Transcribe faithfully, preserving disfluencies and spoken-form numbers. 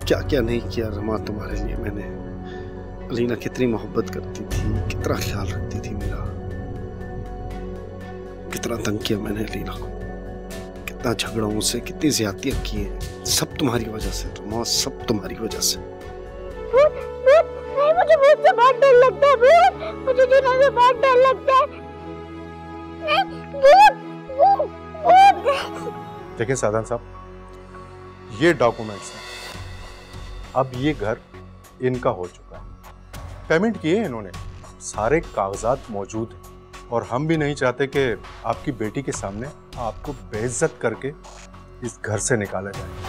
क्या क्या नहीं किया रमा तुम्हारे लिए मैंने। अलीना कितनी मोहब्बत करती थी, कितना ख्याल रखती थी मेरा, कितना तंग किया मैंने अलीना को, कितना झगड़ा उनसे, कितनी ज्यादतियां की हैं। सब तुम्हारी वजह से रमा, सब तुम्हारी वजह से। नहीं, मुझे भूत से बहुत डर लगता है भूत, मुझे जिन्हों से बहुत डर लगता है। भूत, भूत, भूत। देखिए सादन साहब, ये डॉक्यूमेंट्स हैं, अब ये घर इनका हो चुका है, पेमेंट किए इन्होंने, सारे कागजात मौजूद हैं और हम भी नहीं चाहते कि आपकी बेटी के सामने आपको बेइज्जत करके इस घर से निकाला जाए।